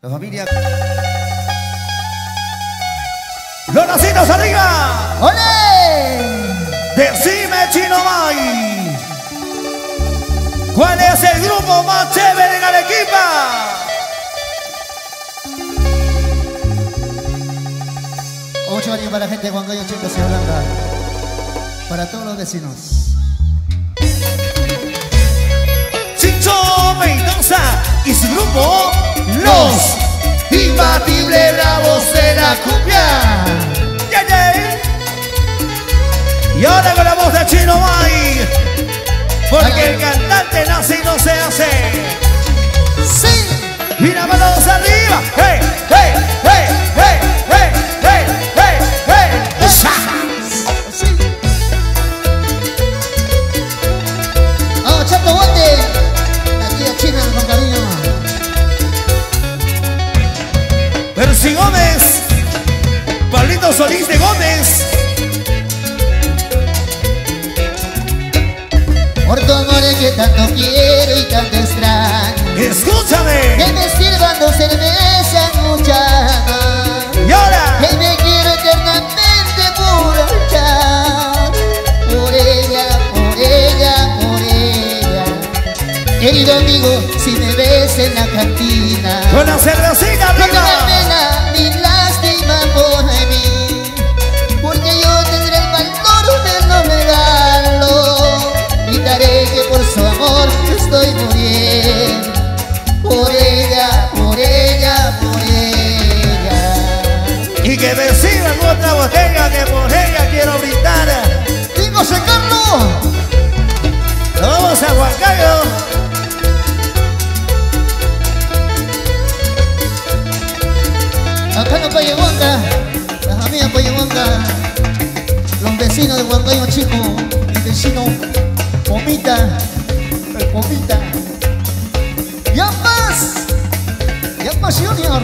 La familia. ¡Los nacidos arriba! ¡Olé! Decime, Chino May, ¿cuál es el grupo más chévere en Arequipa? Mucho ánimo para la gente de Huancayo, chicos, y Blanca. Para todos los vecinos. Chicho Mendoza y su grupo, Los Imbatibles Bravos de la Cumbia. Yeah, yeah. Y ahora con la voz de Chino May, porque el cantante nace y no se hace. ¡Sí! Y las manos arriba. ¡Hey, hey, hey, hey, hey, hey, hey, hey! ¡Usa! ¡Sí! ¡Vamos, Chato Bote! La tía China con cariño. Percy Gómez, Pablito Solís de Gómez. Por tu amor que tanto quiero y tanto extraño, Escúchame. que me sirvan dos cervezas muchas más. Y ahora, Que me quiero eternamente emborrachar. Por ella, por ella, por ella. Querido amigo, si me ves en la cantina, con la cervecita no tengas arriba. pena ni lástima por mí, porque yo tendré el valor de no negarlo. Gritaré que por su amor estoy muriendo. Por ella, por ella, por ella. Y que me sirvan otra botella, que por ella quiero brindar. ¡Digo, Carlos! Nos vamos a Huancayo. Acá en Payahuanca, la familia Payahuanca, los vecinos de Huancayo, chico, mi vecino Pomita, el Pomita. ¡Ya más, señor!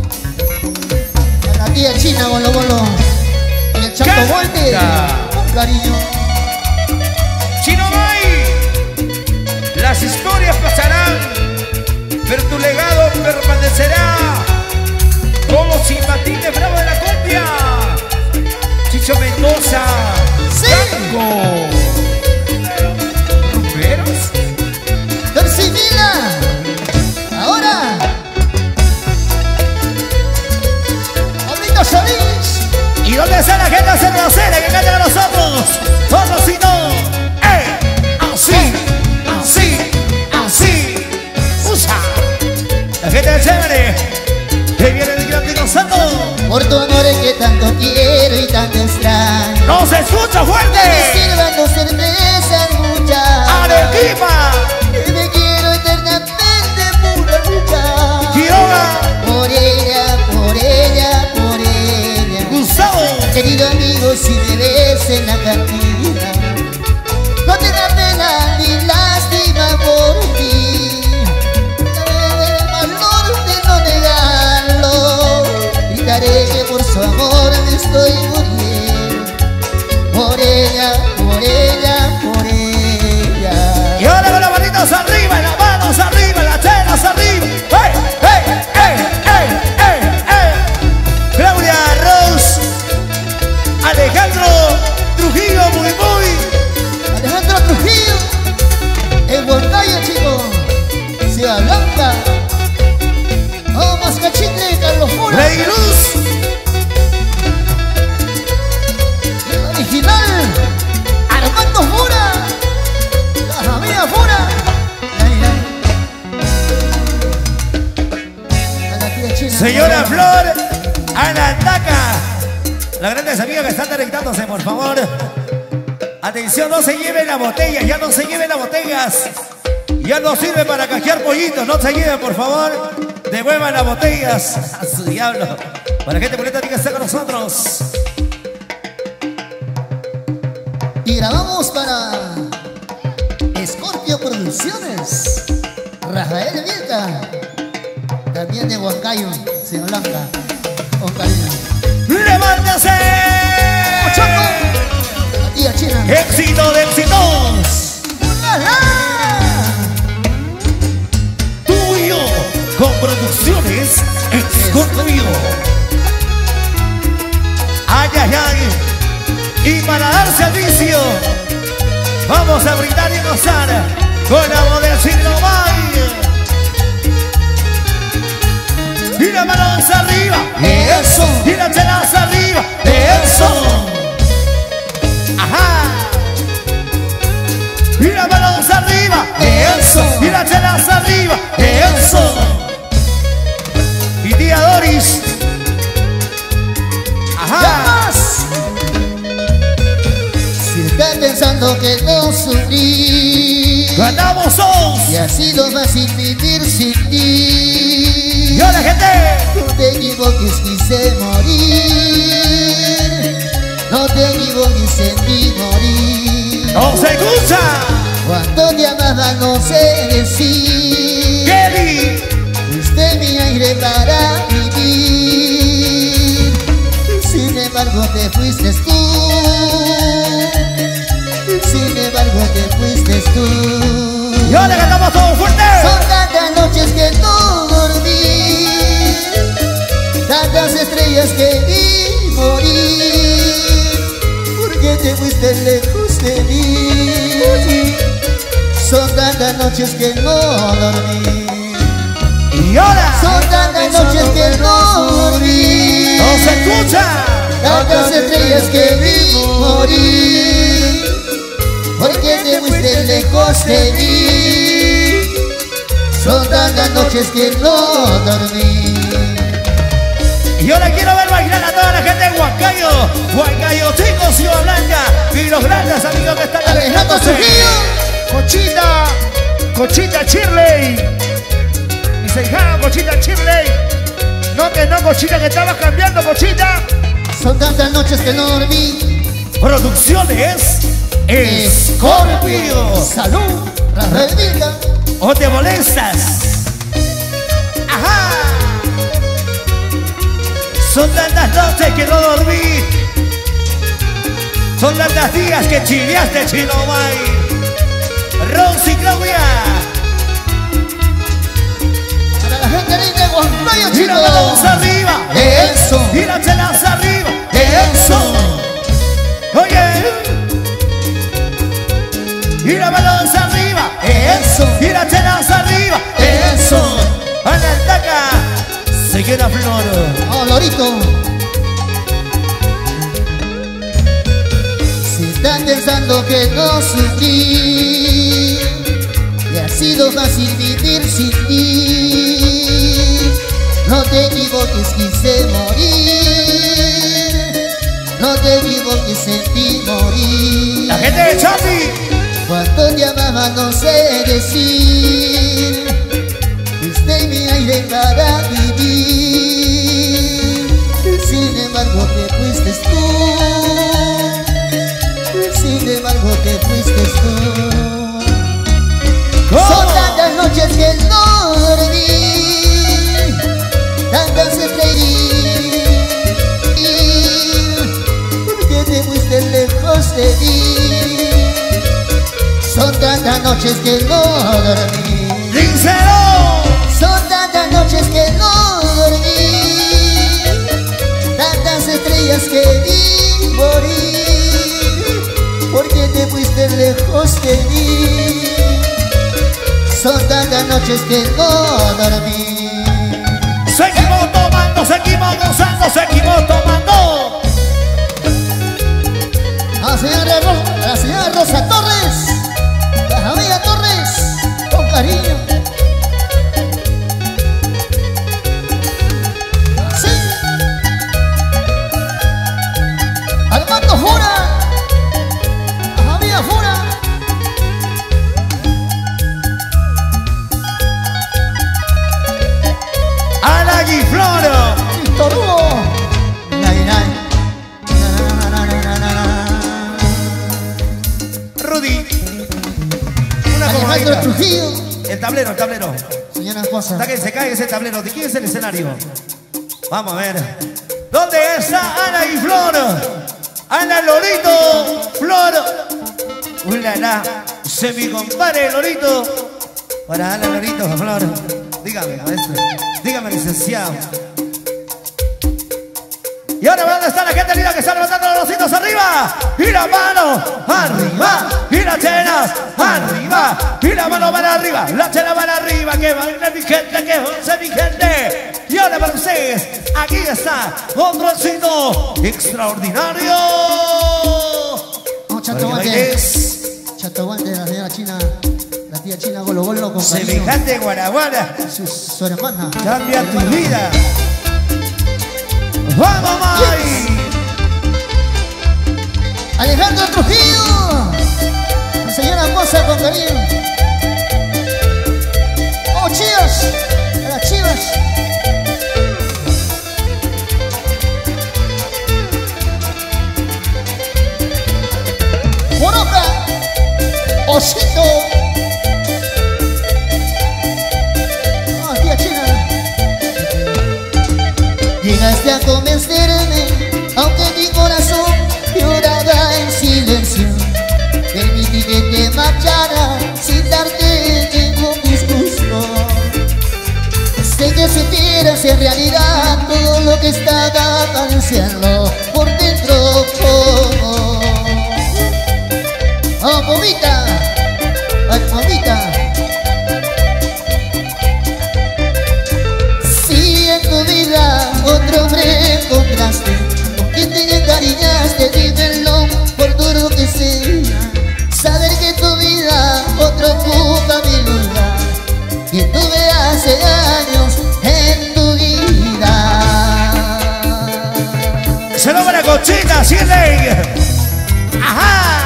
A la tía China, bolo, bolo. Y el Chato Bote, con cariño. Chino May, las historias pasarán, pero tu legado permanecerá. Con los imbatibles bravos de la cumbia. Chicho Mendoza, ¡Sí! Tango, Rumberos. ¡Percibila! ¡Ahora! ¡Pablito Solís! ¿Y dónde está la gente cervecera que canta a nosotros? Todos si no. Así, así, así. Usa. La gente de chévere. Que viene el gran dinosaurio. Por tu amor que tanto quiero y tanto extraño, ¡No se escucha que me fuerte! sirvan dos cervezas muchas. ¡Arequipa! Que me quiero eternamente emborrachar. ¡Quiroga! Por ella, por ella, por ella. ¡Gustavo! Querido amigo, si me ves en la cantina, no tengas pena ni lástima por mí. Dame el valor de no negarlo. Gritaré que por su amor me estoy muriendo. Por ella, por ella, por ella. Y ahora con las manitas arriba, y las manos arriba, y las chelas arriba. ¡Hey, hey, hey, hey, hey, hey! Claudia Rose, Alejandro Trujillo, muy, muy. Alejandro Trujillo, en Huancayo, chicos. Ciudad Blanca. Oh, Mascachitre, Carlos Fura. Rey Luz, El original, Armando Fura. La familia Fura. Ay, ay. A la tía China. señora Flor, Ana Taca. Las grandes amigas que están conectándose, por favor. Atención, no se lleven las botellas, ya no se lleven las botellas. Ya no sirve para cajear pollitos, no se lleven, por favor. Devuelvan las botellas a su diablo. Para la gente bonita que está con nosotros. Y grabamos para Scorpio Producciones, Rafael Vilca, también de Huancayo, Ciudad Blanca, con cariño. ¡Levántase! ¡Chaco! La tía China. ¡Éxito de éxitos! ¡La, la! Tú y yo, con Producciones Escorpio. Ay, ay, ay. Y para dar servicio, vamos a brindar y gozar con la voz de Chinomay. Y las manos arriba, Eso. y las chelas arriba, eso. Ajá. Y las manos arriba, Eso. y las chelas arriba, eso. Y tía Doris. Ajá. Si estás pensando que no sufrí, Ganamos dos. y ha sido fácil vivir sin ti, Y ahora, gente. no te equivoques, quise morir. No te equivoques, sentí morir. No se escucha. Cuando te amaba no sé decir, Kelly. fuiste mi aire para vivir. Sin embargo te fuiste tú. Sin embargo te fuiste tú. Y ahora cantamos todos fuerte. Son tantas noches que no dormí, tantas estrellas que vi morir, porque te fuiste lejos de mí. Son tantas noches que no dormí. Y ahora. Son tantas noches que no dormí. No se escucha. Tantas estrellas que vi morir, porque te fuiste lejos de mí. Son tantas noches que no dormí. Y ahora quiero ver bailar a toda la gente de Huancayo. Huancayo, chicos, Ciudad Blanca. Y los grandes amigos que están Alejandro alejándose. Trujillo. Cochita, Cochita Shirley. Y se dijeron Cochita Shirley. No que no, Cochita, que estabas cambiando, Cochita. Son tantas noches que no dormí. Producciones Escorpio. Salud, Rafael Vilca. ¿O te molestas? Ajá. Son tantas noches que no dormí. Son tantos días que chileaste, Chinomay. Rosy Claudia. Para la gente linda de Huancayo, Y las manos chicos. arriba. Eso. Y las chelas arriba. Eso. Oye. Y las manos arriba. Eso. Y las chelas arriba. Eso. A la altaca. Se queda flor. Oh, Lorito. Si están pensando que no sufrí, y ha sido fácil vivir sin ti, no te equivoques, quise morir. No te equivoques, sentí morir. La gente de Chapi. Cuando te amaba no sé decir, fuiste mi aire para vivir. Sin embargo te fuiste tú. Sin embargo te fuiste tú. Son tantas noches que no dormí, tantas estrellas, porque te fuiste lejos de mí. Son tantas noches que no dormí. Díselo. Son tantas noches que no dormí, tantas estrellas que vi morir, porque te fuiste lejos de mí. Son tantas noches que no dormí. Seguimos tomando, seguimos gozando, seguimos tomando. A la señora Rosa Torres, la familia Torres, con cariño. Sí. Armando Jura, la familia Jura. Ana Guifloro. Víctor Hugo. Nay, nay. Rudy. Una Alejandro comodita. Trujillo. El tablero, el tablero. Señora esposa. Hasta que se caiga ese tablero. ¿De quién es el escenario? Vamos a ver. ¿Dónde está Ana Guifloro? Ana Lorito. Flor. Ulala. Se mi compadre Lorito. Para Ana Lorito, Flor. Dígame, maestro. Dígame, licenciado. Y ahora, ¿dónde está la gente linda que está levantando los bocitos arriba? Y la mano arriba. Y las chenas arriba. Y la mano para arriba. La chena para arriba. Que baile mi gente, que once mi gente. Y ahora para ustedes, aquí está otro éxito extraordinario. Oh, Chato Guante. Chato Guante de la señora China. La tía China Golo Golo con cariño. Semejante guaraguara. Su hermana. Cambia tu vida. ¡Vamos, Mai! Alejandro Trujillo. La señora Moza con cariño. Oh, chivas. A las chivas. Moroca. Osito. Oh, tía China. Llegaste a convencerme, aunque mi corazón lloraba en silencio. Permití que te marchara sin darte ningún disgusto. Sé que supieras en realidad todo lo que estaba padeciendo por dentro. Oh, mamita, ay, mamita. Si en tu vida otro hombre encontraste, con quien te encariñaste, dímelo por duro que sea. Saber que en tu vida otro ocupa mi lugar, que tuve hace años en tu vida. Se lo para Conchita, Shirley. ¡Ajá!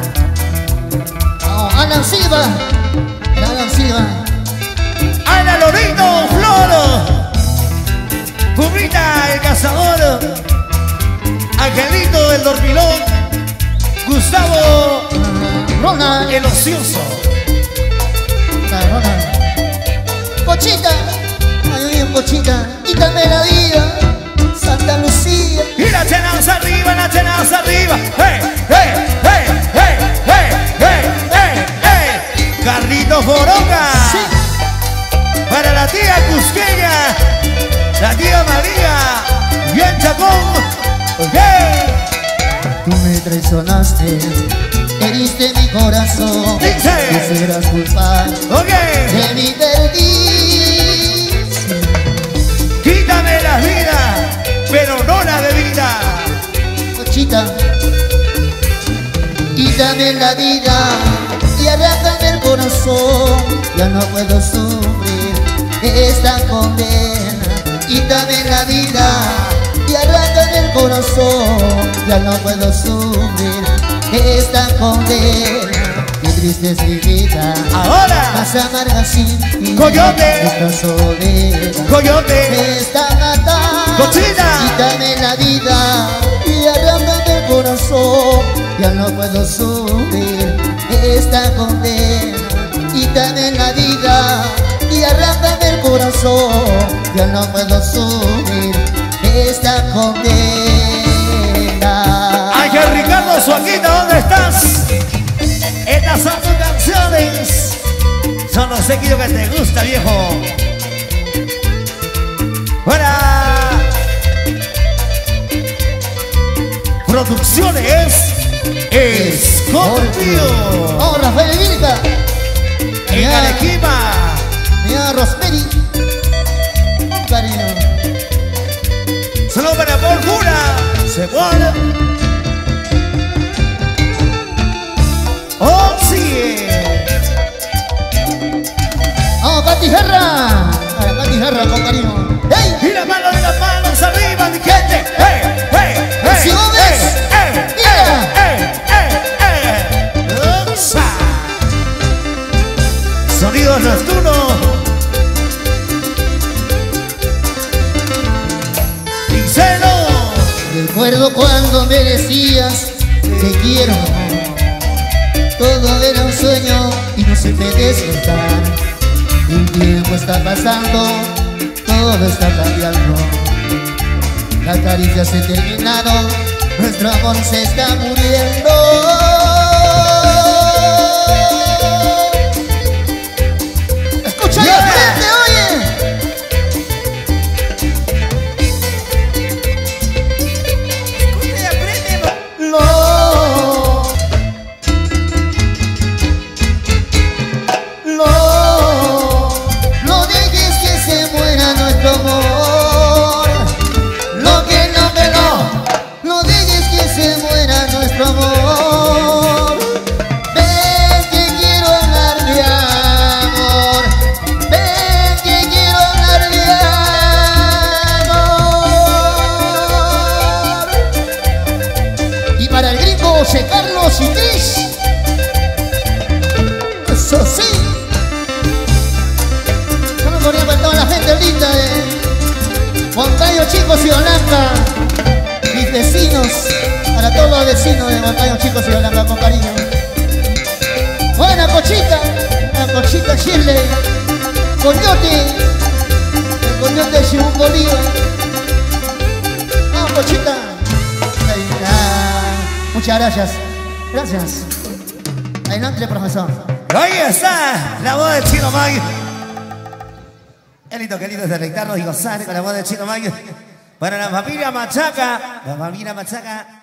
Oh, Alan Silva, Alan Silva. Ana Lorito, Floro. Pumita, el cazador. Angelito, el dormilón. Gustavo, Ronald, el ocioso. Ronald. Cochita, ay, bien, Cochita, quítame la vida, Santa Lucía. Y la chenas arriba, la chenas arriba. ¡Hey, hey, hey, hey, hey, hey, hey, hey! Carlitos Boronga. Sí. Para la tía Cusqueña, la tía María, bien Chacón. ¡Hey! Tú me traicionaste, heriste mi corazón. Dice. Tú serás culpable ¡Ok! de mi perdición. Quítame la vida, pero no la bebida. Cochita, quítame la vida y arráncame el corazón. Ya no puedo sufrir esta condena. Quítame la vida y arráncame el corazón. Ya no puedo sufrir esta condena. Qué triste es mi vida, Ahora, más amarga sin ti. Coyote. Esta soledad Coyote, me está matando. Cochina. Quítame la vida y arráncame el corazón. Ya no puedo sufrir esta condena. Quítame la vida y arráncame el corazón. Ya no puedo sufrir esta condena. Ángel Ricardo Suaquita, ¿dónde estás? Estas son tus canciones. Son los éxitos que te gusta, viejo. ¡Fuera! Producciones Escorpio. Oh, Rafael Vilca. En Arequipa. Mira, Rosemary. Cariño. Solo para por pura. Se muere. Oh, sí. Oh, Katy Jarra. Katy Jarra con cariño. ¡Hey! Y las manos arriba, mi gente. ¡Hey, hey, hey! Si vos ves, mira. ¡Usa! Sonidos nocturnos. Pincelo. Recuerdo cuando me decías te quiero. Todo era un sueño y no se puede despertar. El tiempo está pasando, todo está cambiando. Las caricias se terminaron, nuestro amor se está muriendo. Escucha la gente, oye. Huancayo, Chicos y Olanca, mis vecinos, para todos los vecinos de Huancayo, Chicos y Olanca, con cariño. Buena Cochita, la Cochita Shirley, Coyote, el Coyote de Shibun Bolívar. Vamos, Cochita. Muchas gracias. Gracias. Adelante, profesor. Ahí está la voz del Chino Mag. Qué lindo es deleitarnos y gozar con la voz del Chino Mag. Para la familia Machaca. La familia Machaca.